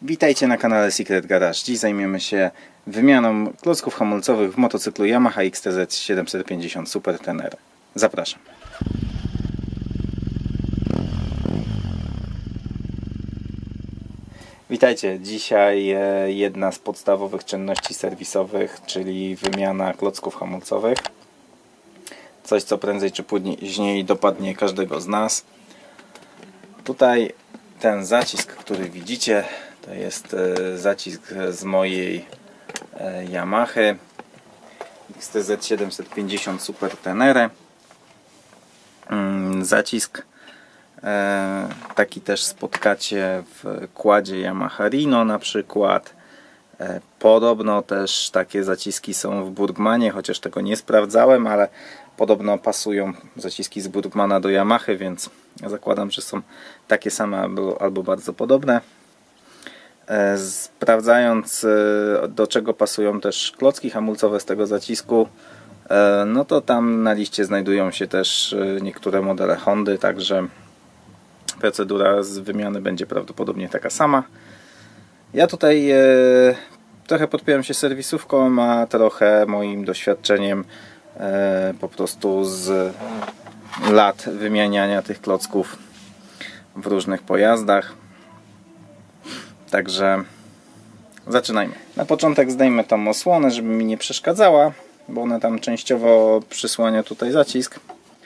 Witajcie na kanale Secret Garage. Dziś zajmiemy się wymianą klocków hamulcowych w motocyklu Yamaha XTZ 750 Super Tenere. Zapraszam. Witajcie. Dzisiaj jedna z podstawowych czynności serwisowych, czyli wymiana klocków hamulcowych. Coś, co prędzej czy później dopadnie każdego z nas. Tutaj ten zacisk, który widzicie, to jest zacisk z mojej Yamahy XTZ 750 Super Tenere. Zacisk taki też spotkacie w kładzie Yamaha Rino na przykład. Podobno też takie zaciski są w Burgmanie, chociaż tego nie sprawdzałem, ale podobno pasują zaciski z Burgmana do Yamahy, więc zakładam, że są takie same albo bardzo podobne. Sprawdzając, do czego pasują też klocki hamulcowe z tego zacisku, no to tam na liście znajdują się też niektóre modele Hondy, także procedura z wymiany będzie prawdopodobnie taka sama. Ja tutaj trochę podpiąłem się serwisówką, a trochę moim doświadczeniem po prostu z lat wymieniania tych klocków w różnych pojazdach. Także zaczynajmy. Na początek zdejmę tą osłonę, żeby mi nie przeszkadzała, bo ona tam częściowo przysłania tutaj zacisk.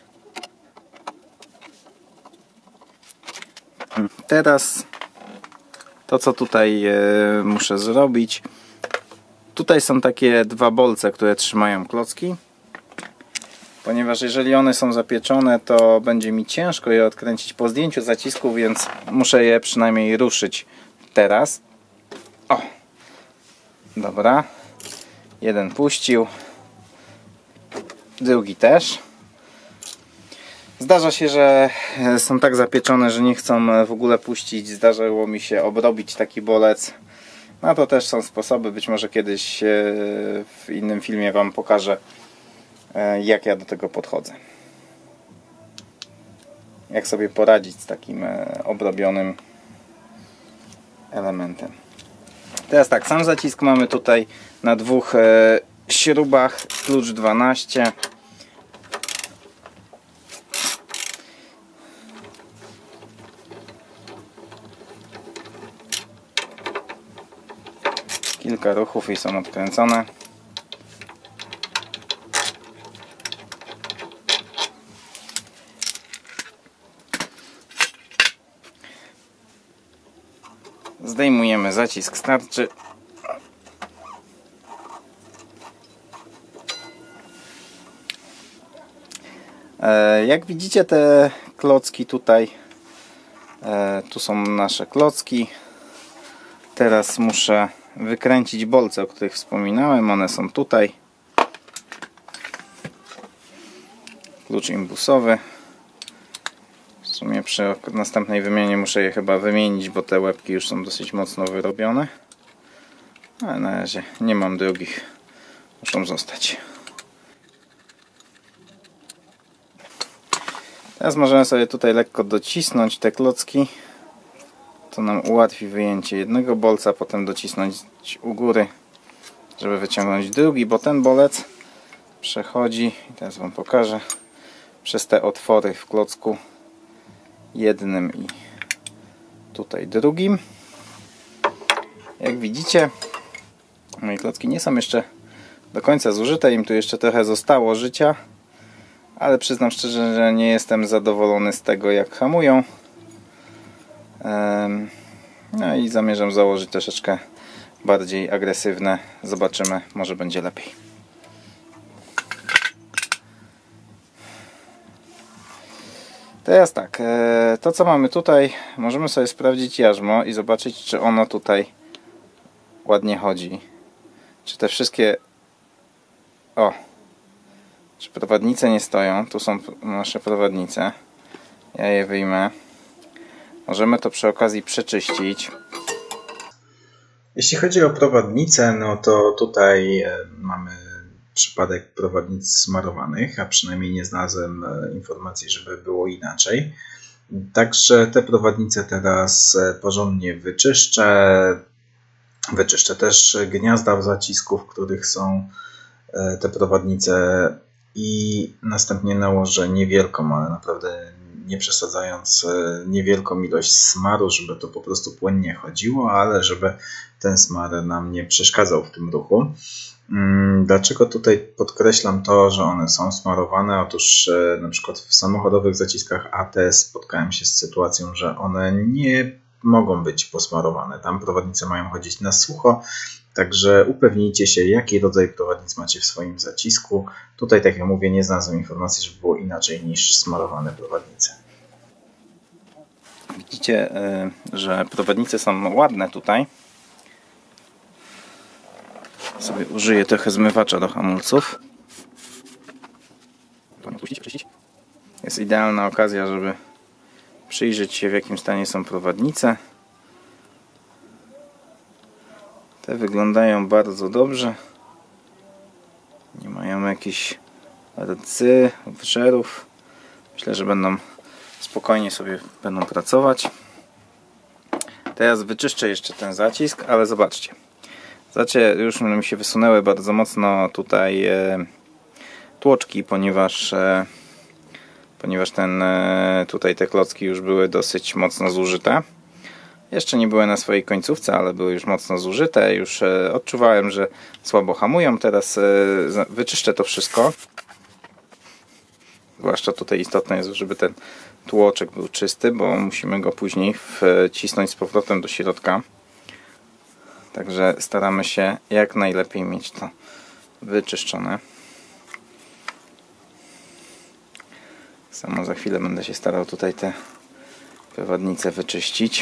Teraz to, co tutaj muszę zrobić. Tutaj są takie dwa bolce, które trzymają klocki. Ponieważ jeżeli one są zapieczone, to będzie mi ciężko je odkręcić po zdjęciu zacisku, więc muszę je przynajmniej ruszyć teraz. O! Dobra. Jeden puścił. Drugi też. Zdarza się, że są tak zapieczone, że nie chcą w ogóle puścić. Zdarzyło mi się obrobić taki bolec. No to też są sposoby. Być może kiedyś w innym filmie Wam pokażę, jak ja do tego podchodzę. Jak sobie poradzić z takim obrobionym elementem. Teraz tak, sam zacisk mamy tutaj na dwóch śrubach, klucz 12. Kilka ruchów i są odkręcone. Zdejmujemy zacisk starczy. Jak widzicie, te klocki tutaj, tu są nasze klocki. Teraz muszę wykręcić bolce, o których wspominałem. One są tutaj. Klucz imbusowy. W sumie przy następnej wymianie muszę je chyba wymienić, bo te łebki już są dosyć mocno wyrobione. Ale na razie nie mam drugich. Muszą zostać. Teraz możemy sobie tutaj lekko docisnąć te klocki. To nam ułatwi wyjęcie jednego bolca, potem docisnąć u góry, żeby wyciągnąć drugi, bo ten bolec przechodzi, i teraz Wam pokażę, przez te otwory w klocku jednym i tutaj drugim. Jak widzicie, moje klocki nie są jeszcze do końca zużyte, im tu jeszcze trochę zostało życia, ale przyznam szczerze, że nie jestem zadowolony z tego, jak hamują. No i zamierzam założyć troszeczkę bardziej agresywne. Zobaczymy, może będzie lepiej. Teraz tak, to co mamy tutaj, możemy sobie sprawdzić jarzmo i zobaczyć, czy ono tutaj ładnie chodzi. Czy te wszystkie... O! Czy prowadnice nie stoją? Tu są nasze prowadnice. Ja je wyjmę. Możemy to przy okazji przeczyścić. Jeśli chodzi o prowadnicę, no to tutaj mamy przypadek prowadnic smarowanych, a przynajmniej nie znalazłem informacji, żeby było inaczej. Także te prowadnice teraz porządnie wyczyszczę, Wyczyszczę też gniazda zacisku, w których są te prowadnice i następnie nałożę niewielką, ale naprawdę nie przesadzając, niewielką ilość smaru, żeby to po prostu płynnie chodziło, ale żeby ten smar nam nie przeszkadzał w tym ruchu. Dlaczego tutaj podkreślam to, że one są smarowane? Otóż na przykład w samochodowych zaciskach AT spotkałem się z sytuacją, że one nie mogą być posmarowane. Tam prowadnice mają chodzić na sucho, także upewnijcie się, jaki rodzaj prowadnic macie w swoim zacisku. Tutaj, tak jak mówię, nie znalazłem informacji, żeby było inaczej niż smarowane prowadnice. Widzicie, że prowadnice są ładne tutaj. Sobie użyję trochę zmywacza do hamulców. Jest idealna okazja, żeby przyjrzeć się, w jakim stanie są prowadnice. Te wyglądają bardzo dobrze. Nie mają jakichś rdzy, wrzerów. Myślę, że spokojnie sobie będą pracować. Teraz wyczyszczę jeszcze ten zacisk, ale zobaczcie. Już mi się wysunęły bardzo mocno tutaj tłoczki, ponieważ tutaj te klocki już były dosyć mocno zużyte. Jeszcze nie były na swojej końcówce, ale były już mocno zużyte. Już odczuwałem, że słabo hamują. Teraz wyczyszczę to wszystko. Zwłaszcza tutaj istotne jest, żeby ten tłoczek był czysty, bo musimy go później wcisnąć z powrotem do środka. Także staramy się jak najlepiej mieć to wyczyszczone. Samo za chwilę będę się starał tutaj te prowadnice wyczyścić.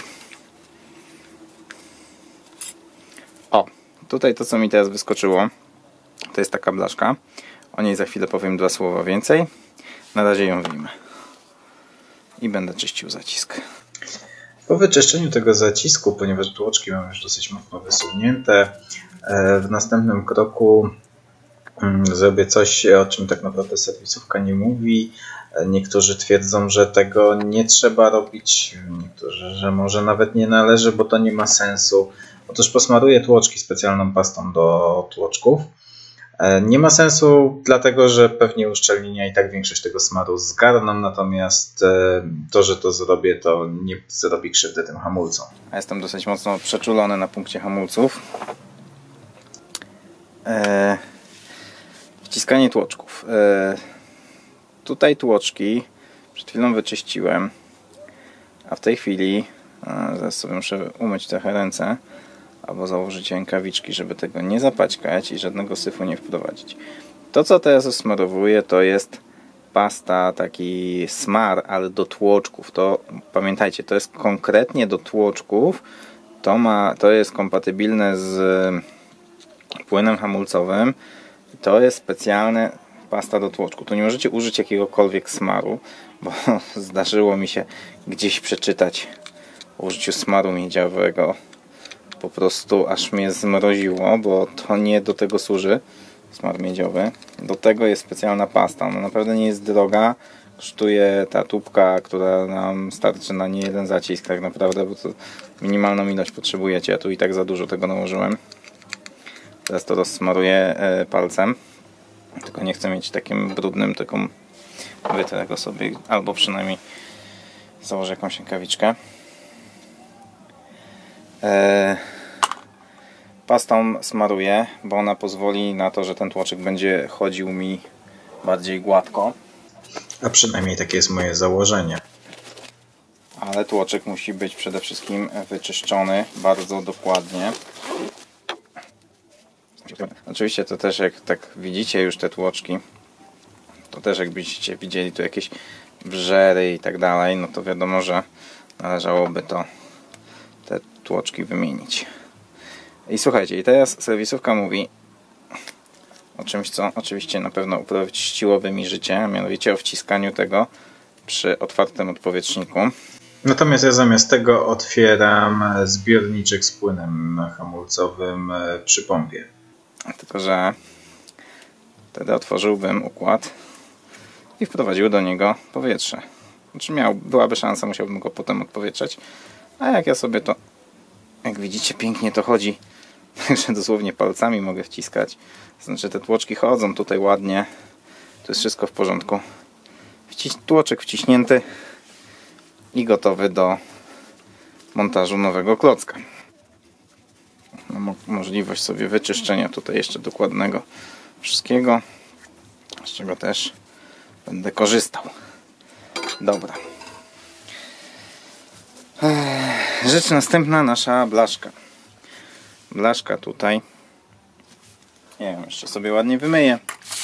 O, tutaj to, co mi teraz wyskoczyło, to jest taka blaszka. O niej za chwilę powiem 2 słowa więcej. Na razie ją wyjmę i będę czyścił zacisk. Po wyczyszczeniu tego zacisku, ponieważ tłoczki mam już dosyć mocno wysunięte, w następnym kroku zrobię coś, o czym tak naprawdę serwisówka nie mówi. Niektórzy twierdzą, że tego nie trzeba robić, niektórzy, że może nawet nie należy, bo to nie ma sensu. Otóż posmaruję tłoczki specjalną pastą do tłoczków. Nie ma sensu, dlatego że pewnie uszczelnienia i tak większość tego smaru zgarną, natomiast to, że to zrobię, to nie zrobi krzywdy tym hamulcom. A jestem dosyć mocno przeczulony na punkcie hamulców. Wciskanie tłoczków. Tutaj tłoczki przed chwilą wyczyściłem, a w tej chwili zaraz sobie muszę umyć trochę ręce albo założyć rękawiczki, żeby tego nie zapaćkać i żadnego syfu nie wprowadzić. To, co teraz osmarowuję, to jest pasta, taki smar, ale do tłoczków. To pamiętajcie, to jest konkretnie do tłoczków. To jest kompatybilne z płynem hamulcowym. To jest specjalna pasta do tłoczku. Tu nie możecie użyć jakiegokolwiek smaru, bo zdarzyło mi się gdzieś przeczytać o użyciu smaru miedziowego. Po prostu aż mnie zmroziło, bo to nie do tego służy smar miedziowy. Do tego jest specjalna pasta. Ona naprawdę nie jest droga. Kosztuje ta tubka, która nam starczy na nie jeden zacisk tak naprawdę, bo to minimalną ilość potrzebujecie. Ja tu i tak za dużo tego nałożyłem. Teraz to rozsmaruję palcem. Tylko nie chcę mieć takim brudnym, tylko wytrę go sobie, albo przynajmniej założę jakąś rękawiczkę. Pastą smaruję, bo ona pozwoli na to, że ten tłoczek będzie chodził mi bardziej gładko. A przynajmniej takie jest moje założenie. Ale tłoczek musi być przede wszystkim wyczyszczony bardzo dokładnie. Oczywiście to też, jak tak widzicie już te tłoczki, to też jakbyście widzieli tu jakieś wrzery i tak dalej, no to wiadomo, że należałoby te tłoczki wymienić. I słuchajcie, i teraz serwisówka mówi o czymś, co oczywiście na pewno uprościłoby mi życie, a mianowicie o wciskaniu tego przy otwartym odpowietrzniku. Natomiast ja zamiast tego otwieram zbiorniczek z płynem hamulcowym przy pompie. Tylko że wtedy otworzyłbym układ i wprowadził do niego powietrze. Znaczy byłaby szansa, musiałbym go potem odpowietrzać. A jak ja sobie to, jak widzicie, pięknie to chodzi Także dosłownie palcami mogę wciskać. Znaczy te tłoczki chodzą tutaj ładnie. To jest wszystko w porządku. Tłoczek wciśnięty i gotowy do montażu nowego klocka. Mam możliwość sobie wyczyszczenia tutaj jeszcze dokładnego wszystkiego, z czego też będę korzystał. Dobra. Rzecz następna, nasza blaszka. Blaszka tutaj. Nie wiem, jeszcze sobie ładnie wymyję.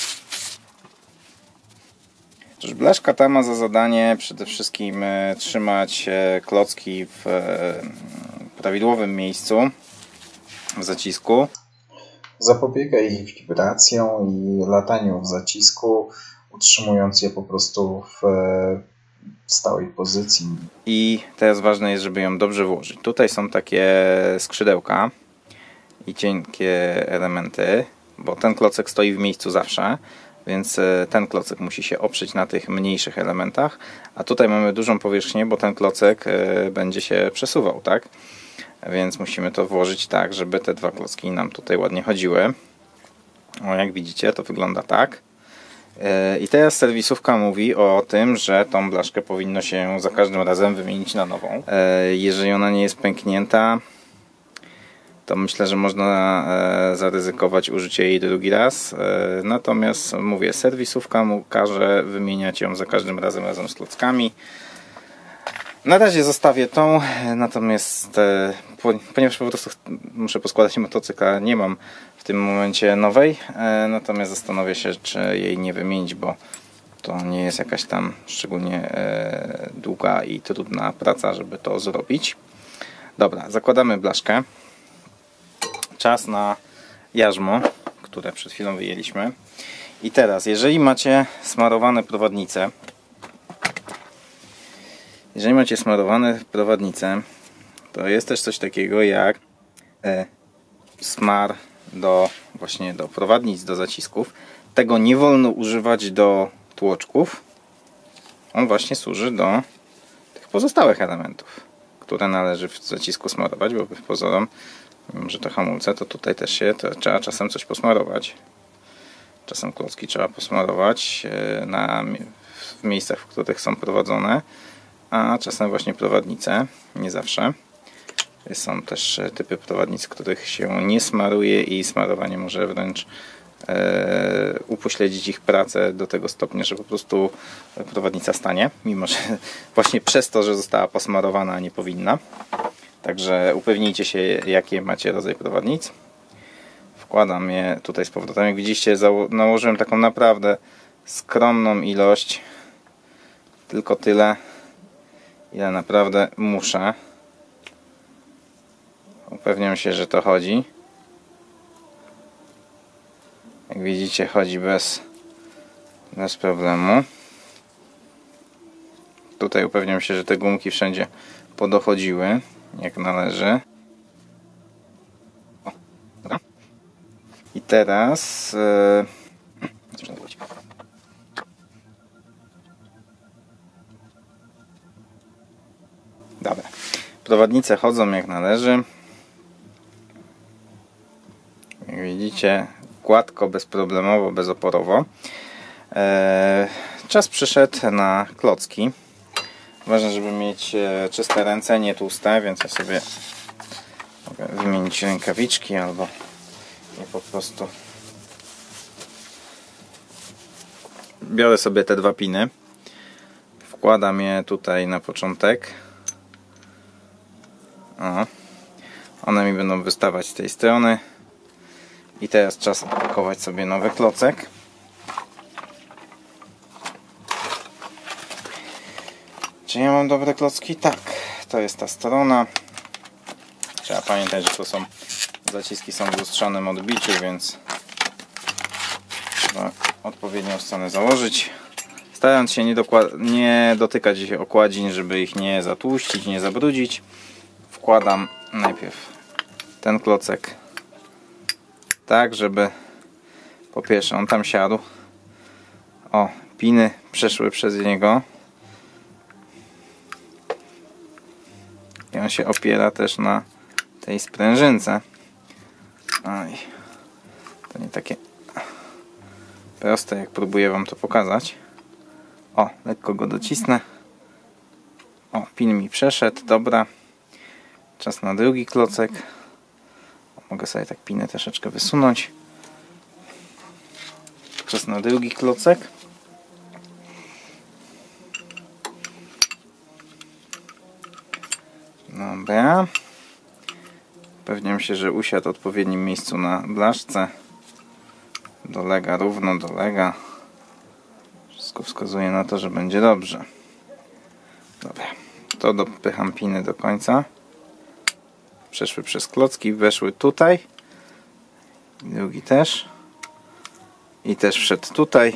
Otóż blaszka ta ma za zadanie przede wszystkim trzymać klocki w prawidłowym miejscu w zacisku. Zapobiega ich wibracjom i lataniu w zacisku, utrzymując je po prostu w stałej pozycji. I teraz ważne jest, żeby ją dobrze włożyć. Tutaj są takie skrzydełka i cienkie elementy, bo ten klocek stoi w miejscu zawsze, więc ten klocek musi się oprzeć na tych mniejszych elementach, a tutaj mamy dużą powierzchnię, bo ten klocek będzie się przesuwał, tak? Więc musimy to włożyć tak, żeby te dwa klocki nam tutaj ładnie chodziły. O, jak widzicie, to wygląda tak. I teraz serwisówka mówi o tym, że tą blaszkę powinno się za każdym razem wymienić na nową. Jeżeli ona nie jest pęknięta, to myślę, że można zaryzykować użycie jej drugi raz. Natomiast mówię, serwisówka mu każe wymieniać ją za każdym razem z klockami. Na razie zostawię tą, natomiast ponieważ po prostu muszę poskładać motocykl, a nie mam w tym momencie nowej, natomiast zastanowię się, czy jej nie wymienić, bo to nie jest jakaś tam szczególnie długa i trudna praca, żeby to zrobić. Dobra, zakładamy blaszkę. Czas na jarzmo, które przed chwilą wyjęliśmy. I teraz, jeżeli macie smarowane prowadnice, to jest też coś takiego jak smar właśnie do prowadnic, do zacisków. Tego nie wolno używać do tłoczków. On właśnie służy do tych pozostałych elementów, które należy w zacisku smarować, bo wbrew pozorom, mimo że to hamulce, to tutaj też trzeba czasem coś posmarować. Czasem klocki trzeba posmarować w miejscach, w których są prowadzone, a czasem właśnie prowadnice, nie zawsze. Są też typy prowadnic, których się nie smaruje i smarowanie może wręcz upośledzić ich pracę do tego stopnia, że po prostu prowadnica stanie, mimo że właśnie przez to, że została posmarowana, nie powinna. Także upewnijcie się, jakie macie rodzaj prowadnic. Wkładam je tutaj z powrotem. Jak widzicie, nałożyłem taką naprawdę skromną ilość, tylko tyle, ile naprawdę muszę. Upewniam się, że to chodzi. Jak widzicie, chodzi bez problemu. Tutaj upewniam się, że te gumki wszędzie podochodziły jak należy. O, dobra. I teraz dobra. Prowadnice chodzą jak należy. Jak widzicie, gładko, bezproblemowo, bezoporowo. Czas przyszedł na klocki. Ważne, żeby mieć czyste ręce, nie tłuste, więc ja sobie mogę wymienić rękawiczki albo je po prostu biorę sobie te dwa piny, wkładam je tutaj na początek. O, one mi będą wystawać z tej strony i teraz czas opakować sobie nowy klocek. Czy ja mam dobre klocki? Tak, to jest ta strona. Trzeba pamiętać, że to są zaciski są w lustrzanym odbiciu, więc trzeba odpowiednią stronę założyć. Starając się nie dotykać okładzin, żeby ich nie zatłuścić, nie zabrudzić, wkładam najpierw ten klocek tak, żeby po pierwsze on tam siadł. O, piny przeszły przez niego. I on się opiera też na tej sprężynce. Oj, to nie takie proste, jak próbuję wam to pokazać. O, lekko go docisnę. O, pin mi przeszedł, dobra. Czas na drugi klocek. Mogę sobie tak pinę troszeczkę wysunąć. Czas na drugi klocek. Dobra. Upewniam się, że usiadł w odpowiednim miejscu na blaszce. Dolega równo, dolega. Wszystko wskazuje na to, że będzie dobrze. Dobra. To dopycham piny do końca. Przeszły przez klocki, weszły tutaj. Drugi też. I też wszedł tutaj.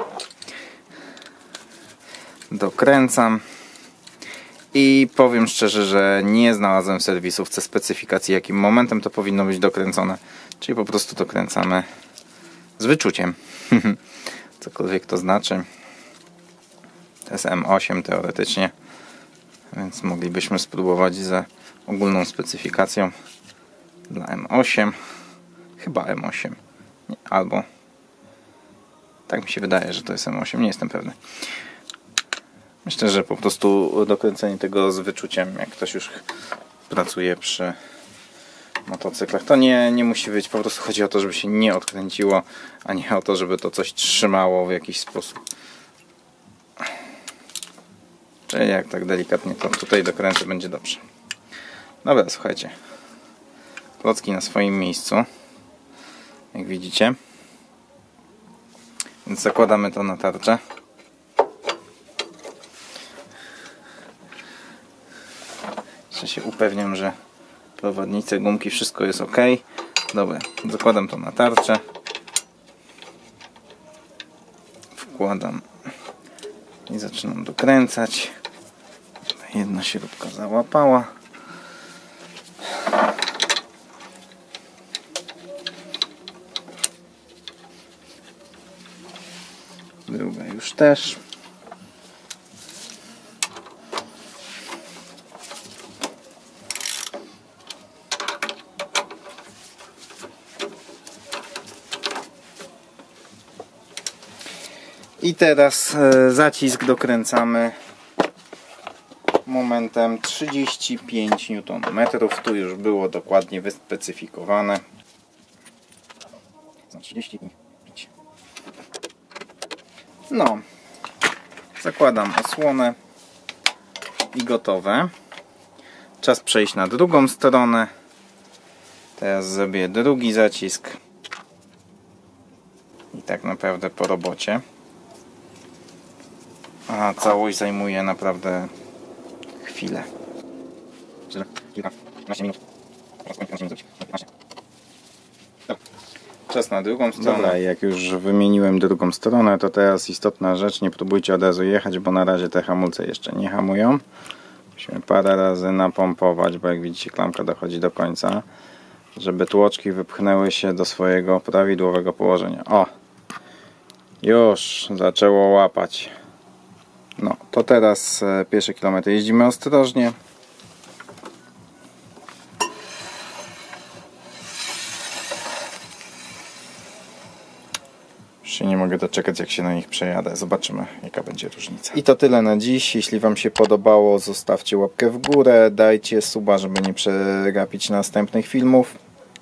Dokręcam. I powiem szczerze, że nie znalazłem w serwisówce specyfikacji, jakim momentem to powinno być dokręcone. Czyli po prostu dokręcamy z wyczuciem. Cokolwiek to znaczy. To jest M8 teoretycznie. Więc moglibyśmy spróbować ze ogólną specyfikacją dla M8. Chyba M8. Nie, albo tak mi się wydaje, że to jest M8. Nie jestem pewny. Myślę, że po prostu dokręcenie tego z wyczuciem, jak ktoś już pracuje przy motocyklach, to nie musi być. Po prostu chodzi o to, żeby się nie odkręciło, a nie o to, żeby to coś trzymało w jakiś sposób. Czyli jak tak delikatnie to tutaj dokręcę, będzie dobrze. Dobra, słuchajcie. Klocki na swoim miejscu. Jak widzicie. Więc zakładamy to na tarczę. Jeszcze się upewniam, że prowadnice, gumki, wszystko jest ok. Dobra, zakładam to na tarczę. Wkładam i zaczynam dokręcać. Jedna śrubka załapała. Druga już też. I teraz zacisk dokręcamy momentem 35 Nm. Tu już było dokładnie wyspecyfikowane. 35. No, zakładam osłonę i gotowe. Czas przejść na drugą stronę. Teraz zrobię drugi zacisk. I tak naprawdę po robocie. A całość zajmuje naprawdę chwilę. Czas na drugą stronę. Dobra, jak już wymieniłem drugą stronę, to teraz istotna rzecz, nie próbujcie od razu jechać, bo na razie te hamulce jeszcze nie hamują. Musimy parę razy napompować, bo jak widzicie, klamka dochodzi do końca, żeby tłoczki wypchnęły się do swojego prawidłowego położenia. O! Już zaczęło łapać. No, to teraz pierwsze kilometry jeździmy ostrożnie. Już się nie mogę doczekać, jak się na nich przejadę. Zobaczymy, jaka będzie różnica. I to tyle na dziś. Jeśli Wam się podobało, zostawcie łapkę w górę, dajcie suba, żeby nie przegapić następnych filmów.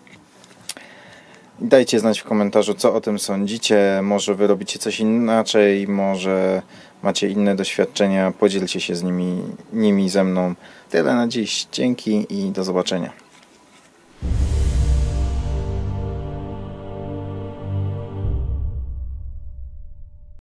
Dajcie znać w komentarzu, co o tym sądzicie. Może Wy robicie coś inaczej, może macie inne doświadczenia. Podzielcie się nimi ze mną. Tyle na dziś. Dzięki i do zobaczenia.